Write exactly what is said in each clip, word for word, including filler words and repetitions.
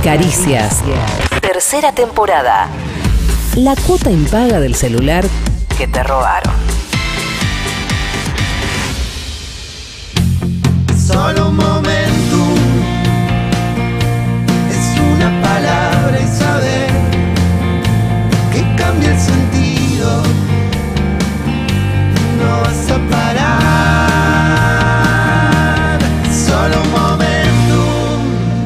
Caricias. Tercera temporada. La cuota impaga del celular que te robaron. Solo un momento, es una palabra y saber que cambia el sentido. No vas a parar, solo un momento.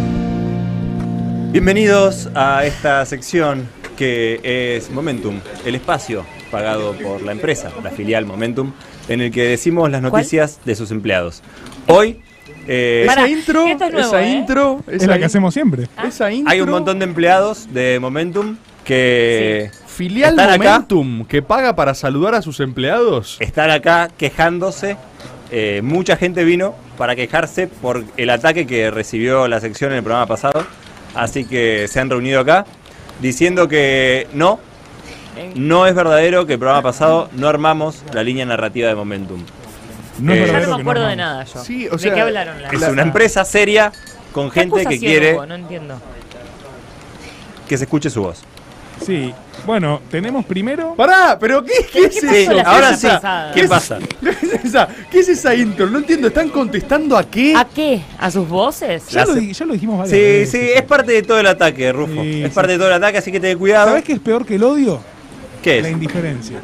Bienvenidos a esta sección que es Momentum, el espacio pagado por la empresa, la filial Momentum, en el que decimos las noticias ¿Cuál? de sus empleados. Hoy Eh, Para, esa intro, es nuevo, esa ¿eh? intro, Es esa la que in- hacemos siempre. Ah. Esa intro. hay un montón de empleados de Momentum que Filial están acá, Momentum que paga para saludar a sus empleados. están acá quejándose. Eh, mucha gente vino para quejarse por el ataque que recibió la sección en el programa pasado. Así que se han reunido acá diciendo que no, no es verdadero que el programa pasado no armamos la línea narrativa de Momentum. No es Eh, Ya verdadero no me que acuerdo no de amamos. nada yo. Sí, o ¿De sea, qué hablaron? La Es la- una empresa seria con ¿Qué gente que acusación quiere hubo? No entiendo. que se escuche su voz. Sí, bueno, tenemos primero. Pará, pero ¿qué, qué es pasó eso? la ahora semana sí. pasada? ¿Qué pasa? ¿Qué es esa? ¿Qué es esa intro? No entiendo, ¿están contestando a qué? ¿A qué? ¿A sus voces? Ya La lo, se- di- ya lo dijimos varias Sí, veces. sí, es parte de todo el ataque, Rufo. Sí, es sí. parte de todo el ataque, así que ten cuidado. ¿Sabés qué es peor que el odio? ¿Qué La es? indiferencia.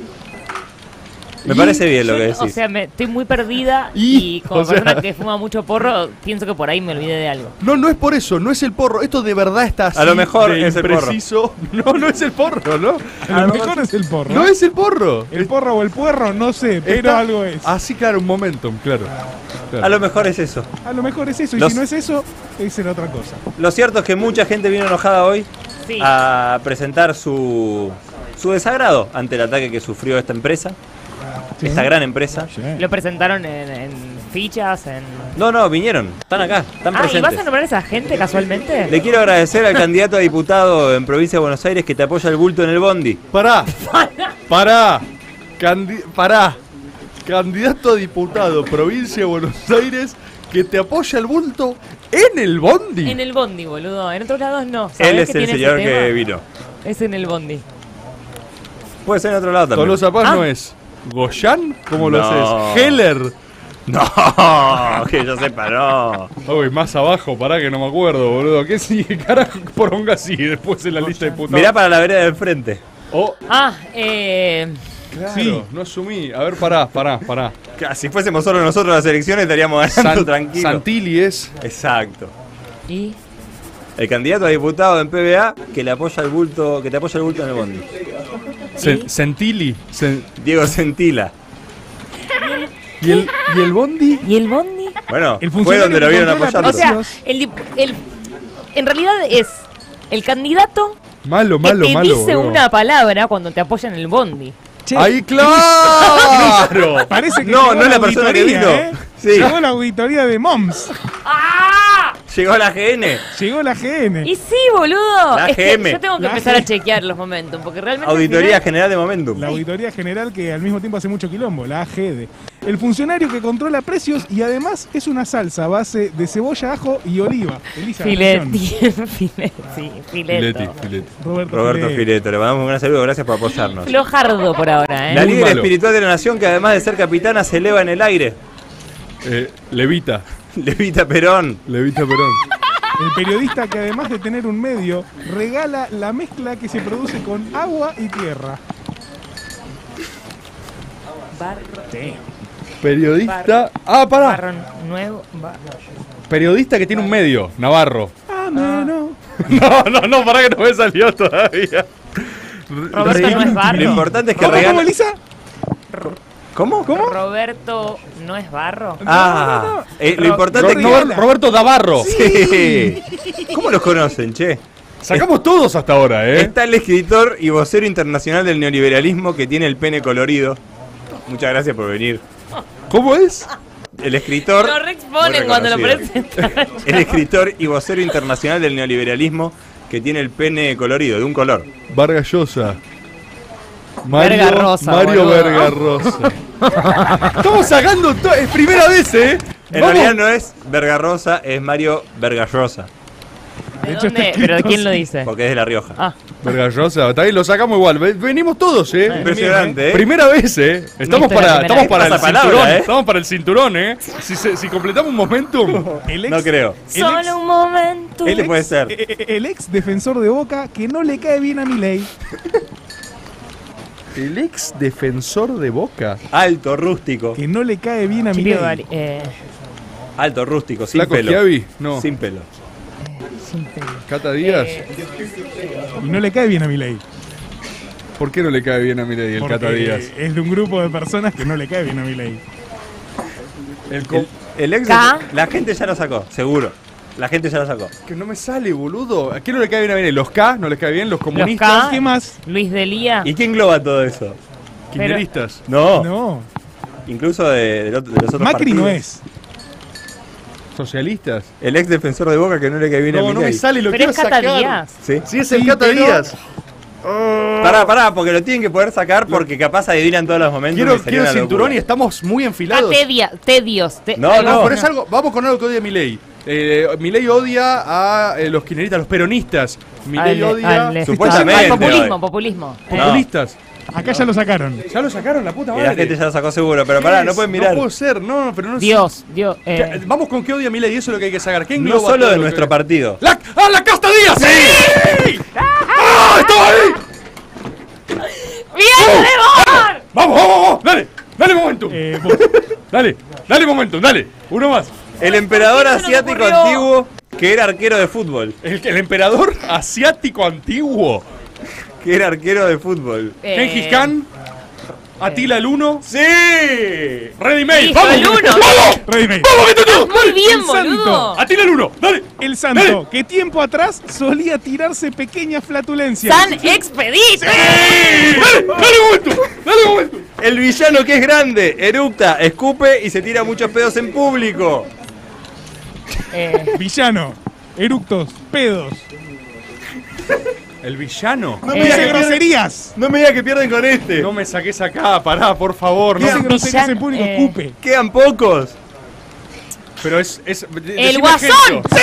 Me parece bien lo Yo, que o decís. sea, me, estoy muy perdida Y, y, como o sea- persona que fuma mucho porro, pienso que por ahí me olvidé de algo. No, no es por eso, no es el porro. Esto de verdad está así. A lo mejor de es el porro. impreciso. No, no es el porro, ¿no? A lo mejor es el porro. No es el porro. El porro o el puerro, no sé, pero Está- algo es. Así, claro, un momentum, claro. Claro. A lo mejor es eso. A lo mejor es eso, y Los- si no es eso, es en otra cosa. Lo cierto es que mucha gente vino enojada hoy Sí. a presentar su, su desagrado ante el ataque que sufrió esta empresa, Sí. esta gran empresa. Sí. Lo presentaron en, en fichas, en... No, no, vinieron, están acá, están Ah, ¿y vas presentes. a nombrar a esa gente casualmente? Le quiero agradecer al candidato a diputado en Provincia de Buenos Aires que te apoya el bulto en el bondi. Pará. Pará. Candi- pará. Candidato a diputado, provincia de Buenos Aires, que te apoya el bulto en el bondi. En el bondi, boludo. En otros lados no. ¿Sabés Él es que el tiene señor ese que tema? vino. Es en el bondi. Puede ser en otro lado también. Tolosa Paz Ah. no es. ¿Goyan? ¿Cómo lo No. haces? ¿Heller? No, que yo sepa, no. Uy, más abajo, pará que no me acuerdo, boludo. ¿Qué sigue? Carajo, poronga sigue después en la lista de diputados. Mirá para la vereda del frente. Oh, Ah, eh... claro, Sí. no asumí. A ver, pará, pará, pará. Que Si fuésemos solo nosotros las elecciones estaríamos ganando San- tranquilos. Santilli es. Exacto. ¿Y? El candidato a diputado en P B A que le apoya el bulto, que te apoya el bulto en el bondi. Sen- Santilli. Sen- Diego Centila. ¿Y, el, ¿Y el bondi? ¿Y el bondi? Bueno, El fue funcionario donde lo que vieron controla apoyando. O sea, el, dip- el... En realidad es el candidato Malo, que malo, te malo. dice boludo. una palabra cuando te apoya en el bondi. Che, ¡Ahí, claro! parece que No, llegó no es la persona que auditoría, vino. ¿eh? Sí. Llegó la auditoría de Moms. Llegó la G N. Llegó la G N. Y sí, boludo. La Es que G M. yo tengo que La empezar G- a chequear los momentos, porque realmente... al Auditoría final- General de Momentum. La auditoría general que al mismo tiempo hace mucho quilombo, la A G D. El funcionario que controla precios y además es una salsa a base de cebolla, ajo y oliva. Elisa Filetti, García. Filetti, fileto. Fileti, fileti. Roberto, Roberto Filetti. Fileto, le mandamos un gran saludo, gracias por apoyarnos. Flojardo por ahora, ¿eh? La Muy líder malo. espiritual de la nación que además de ser capitana se eleva en el aire. Eh, Levita. Levita Perón. Levita Perón. El periodista que además de tener un medio, regala la mezcla que se produce con agua y tierra. Barro, Periodista. Ah, pará. barro nuevo, barro. Periodista que tiene un medio. Navarro. Ah, no. No, no, no, pará que no me salió todavía. Roberto no es barro. Lo importante es que ¿Cómo, cómo, regala. Elisa? ¿Cómo? ¿Cómo? Roberto no es barro. Ah, No, no, no. eh, lo Ro- importante es que. Roberto, Roberto Davarro. Sí. ¿Cómo los conocen, che? Sacamos todos hasta ahora, ¿eh? Está el escritor y vocero internacional del neoliberalismo que tiene el pene colorido. Muchas gracias por venir. ¿Cómo es? El escritor. Lo reexponen muy cuando lo reconocido. presentan. El escritor y vocero internacional del neoliberalismo que tiene el pene colorido, de un color. Vargas Llosa. Verga Rosa, Mario boludo. Verga Rosa. Estamos sacando todo. Es primera vez, ¿eh? En Vamos. realidad no es Vergarrosa, es Mario Vergarrosa. ¿De De hecho, dónde? está ¿Pero de escrito quién lo así. dice? Porque es de La Rioja. Ah, Vergallosa, está bien, lo sacamos igual. Ve- Venimos todos, eh. Impresionante, ¿eh? Primera vez, eh. Estamos Listo, para, la estamos primera para el vez. cinturón, Pasapalabra, ¿eh? estamos para el cinturón, eh. Si, se- si completamos un momentum. El ex, No creo. El solo ex- un momento. Este puede ser. eh, eh, el ex defensor de Boca que no le cae bien a Milei. El ex defensor de Boca. Alto, rústico. Que no le cae bien a Chipi Milei. Vari- eh, Alto, rústico, sin Flaco pelo. Schiavi, no. Sin pelo. sin pelo. Cata Díaz. Eh, Y no le cae bien a Milei. ¿Por qué no le cae bien a Milei el Porque Cata Díaz? es de un grupo de personas que no le cae bien a Milei. El co- El ex. K. La gente ya lo sacó, seguro. La gente ya lo sacó. Que no me sale, boludo. ¿A quién no le cae bien a Milei? ¿Los K no les cae bien? ¿Los Los comunistas? K, ¿Qué más? Luis Delía. ¿Y quién engloba todo eso? ¿Kirchneristas? No, No, incluso de, del otro- de los otros Macri no partidos. es. ¿Socialistas? El ex defensor de Boca que no le cae bien a No, no Milei. me sale, lo Pero quiero es Cata sacar. Díaz. ¿Sí? Sí, es el Sí, Cata pero- Díaz. Pará, pará, porque lo tienen que poder sacar porque capaz adivinan todos los momentos. Quiero, y sería quiero una cinturón locura. y estamos muy enfilados. Tedia, tedios. te- No, algo- no. Pero es algo, vamos con algo que odia Milei. Eh, Milei odia a eh, los kirchneristas, los peronistas. Milei al- odia al- Supuestamente, al populismo, hoy. populismo. Eh, No. populistas. Acá ya lo sacaron. Ya lo sacaron, la puta Y madre. la gente ya lo sacó seguro, pero ¿Qué pará, es? no pueden mirar. No puede ser, no, pero no sé. Dios, Dios. eh, ¿Qué- Vamos con qué odia Milei, eso es lo que hay que sacar. ¿Qué No engloba solo todo de lo nuestro que- partido. ¡La, ¡Ah, la Casta Díaz! ¡Sí! ¡Ah, estaba ahí! ¡Bien, Lebor! ¡Vamos, vamos, vamos! ¡Dale! ¡Dale momentum! Eh, vos- ¡Dale! ¡Dale momentum! ¡Dale! Uno más. El emperador ¿Por qué no se me asiático ocurrió? antiguo que era arquero de fútbol. El, el emperador asiático antiguo. Que era arquero de fútbol. Eh, Gengis Khan. Atila el Uno. ¡Sí! Ready Made. Hijo, ¡Vamos! el Uno. ¡Vamos! Ready Made. ¡Vamos, que tú! Muy bien, El santo. boludo. ¡Atila el Uno! ¡Dale! El santo, que tiempo atrás solía tirarse pequeñas flatulencias. San Expedito. ¡Dale! ¡Dale momento! ¡Dale momento! El villano que es grande, eructa, escupe y se tira muchos pedos en público. Eh, Villano, eructos, pedos, El villano. No me dice digas que pierden, groserías. no me digas que pierden con este. No me saques acá, pará, por favor. Dice No. groserías en villano, público, eh. escupe. Quedan pocos. Pero es. es de- El decime Guasón. ejemplo.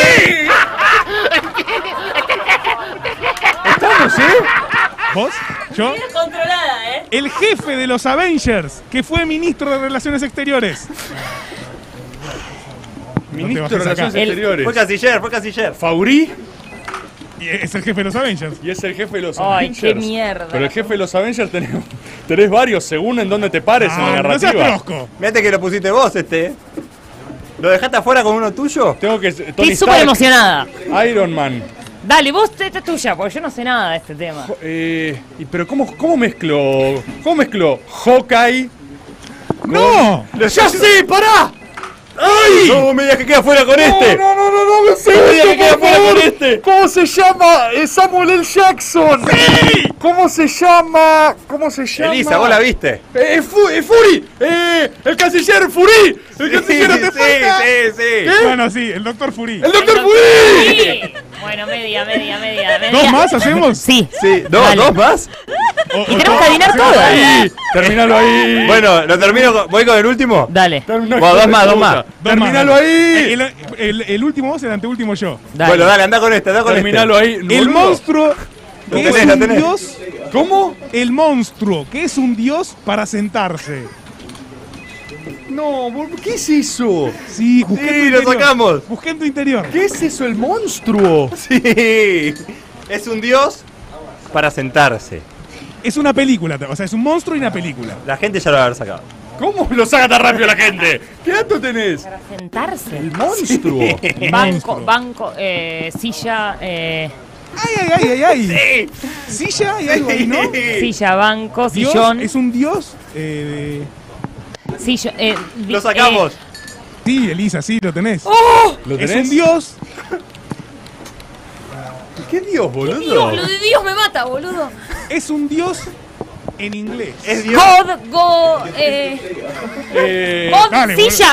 ¿Estamos, eh? ¿Vos? ¿Yo? controlada, ¿eh? El jefe de los Avengers, que fue ministro de Relaciones Exteriores. Ministro bajes de Relaciones acá. El- Exteriores. Fue canciller, fue canciller. Fauri. Y es el jefe de los Avengers. Y es el jefe de los Ay, Avengers. qué mierda. Pero el jefe de los Avengers tenés, tenés varios, según en dónde te pares en la Ah, no seas narrativa. trosco. Mirate que lo pusiste vos este. eh. ¿Lo dejaste afuera con uno tuyo? Tengo que. Tony Estoy súper Stark, emocionada. Iron Man. Dale, vos esta es tuya, porque yo no sé nada de este tema. Eh, y pero ¿cómo, cómo mezclo? ¿Cómo mezclo Hawkeye? ¡No! ¡Ya sé! ¡Pará! ¡Ay! No me digas que queda fuera con este. No, no, no, no, me sé No me digas esto, que queda por fuera favor. con este. ¿Cómo se llama? Eh, Samuel L. Jackson. ¡Sí! ¿Cómo se llama? ¿Cómo se llama? Elisa, vos la viste. Eh, Fu- eh, Fury. Eh, el canciller Fury. El canciller sí, te sí, falta. sí, sí. ¿Qué? Bueno, sí, el doctor Fury. El doctor El Fury. Sí. Bueno, media, media, media, media. ¿Dos más hacemos? Sí. Sí, dos, Dale. dos más. O- Y o- tenemos que adivinar todo. Ahí. Terminalo ahí. Bueno, lo termino con, voy con el último. Dale. Terminalo Bueno, dos ahí, más, dos puta. más. Dos Terminalo más. ahí. El, el- el último vos, el anteúltimo yo. Dale. Bueno, dale, anda con este, anda con Terminalo ahí. El boludo. monstruo, Lo que tenés, es lo un tenés. dios. ¿Cómo? El monstruo, que es un dios para sentarse. No, bol- ¿qué es eso? Sí, busqué Sí, en tu lo interior. sacamos. Busqué en tu interior. ¿Qué es eso, el monstruo? Sí. Es un dios para sentarse. Es una película, o sea, es un monstruo y una película. La gente ya lo va a haber sacado. ¿Cómo lo saca tan rápido la gente? ¿Qué dato tenés? Para sentarse. El monstruo. Banco, Monstruo. banco, eh, silla, eh, Ay, ay, ay, ay, ay. Silla y algo ahí, ¿no? silla, banco, Dios, sillón, es un dios. Eh, sillón, eh, vi- Lo sacamos. eh, de- Sí, Elisa, sí, lo tenés. ¿Lo Es tenés? un dios. ¿Qué dios, boludo? Dios, lo de Dios me mata, boludo. Es un dios en inglés. Es dios. God, go, eh, Eh, God, dale, silla,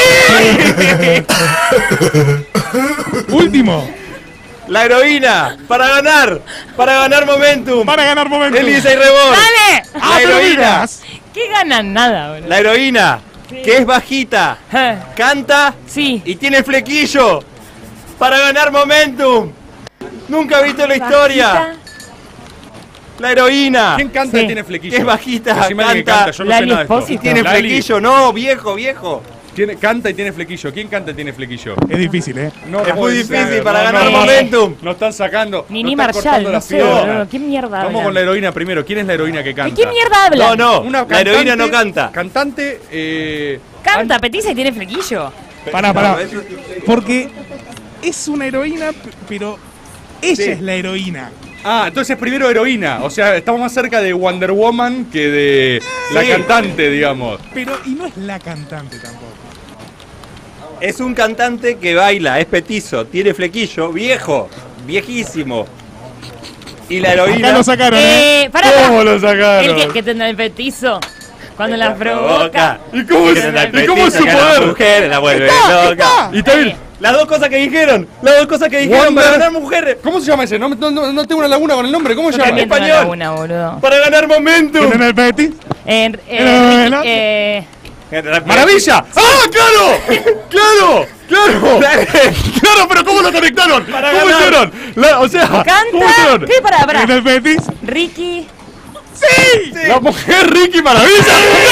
God, Último. La heroína. Para ganar. Para ganar momentum. Para ganar momento. Elisa y Rebord. dale. La heroína. ¿Qué ganan? Nada, boludo. La heroína. Que es bajita. Eh, Canta. sí. Y tiene flequillo. Para ganar momentum. Nunca he visto la historia. Bajita. La heroína. ¿Quién canta Sí. y tiene flequillo? Que es bajita, Decime alguien que canta. canta, yo no Lali sé nada de esto. Espósito. Tiene Lali. flequillo, no, viejo, viejo. Tiene- canta y tiene flequillo. ¿Quién canta y tiene flequillo? Es difícil, ¿eh? No Es muy puede difícil ser, para no, ganar no, momentum. No están sacando. Nini no están Marshall, cortando no las sé, piernas. boludo, ¿qué mierda Vamos hablan? con la heroína primero. ¿Quién es la heroína que ¿De canta? qué mierda hablan? No, no, Una la heroína no canta. Cantante, eh... Canta, petiza y tiene flequillo. Pará, pará. No, eso- Porque es una heroína, p- pero ella Sí. es la heroína. Ah, entonces primero heroína. O sea, estamos más cerca de Wonder Woman que de la Sí. cantante, digamos. Pero, y no es la cantante tampoco. Es un cantante que baila, es petizo, tiene flequillo, viejo, viejísimo. Y la Acá heroína. lo sacaron, ¿eh? Eh, pará, pará. ¿Cómo lo sacaron? El que, que tendrá el petizo. Cuando la provoca. ¿Y cómo es, Tiene el ¿y cómo es su petizo que a la poder? mujer la vuelve Está, loca. está. Y está bien. Las dos cosas que dijeron, las dos cosas que dijeron Wonder- para ganar mujeres. ¿Cómo se llama ese? No, no, no, no tengo una laguna con el nombre. ¿Cómo se Yo llama? también tengo una español. laguna, boludo. Para ganar momentum. ¿Tienen el Betis? Eh, eh, Eh, Ricky, ¿no? eh, ¡Maravilla! ¡Ah, claro! ¡Claro! ¡Claro! ¡Claro, pero cómo lo conectaron! Para ¿Cómo ganar. hicieron? La- o sea, ¿cómo canta. hicieron? ¿Qué? Pará, pará. ¿Tienen el Betis? Ricky. ¡Sí! La mujer Ricky Maravilla.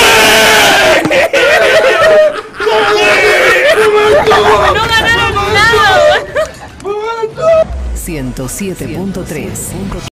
No ganaron nada. ciento siete punto tres.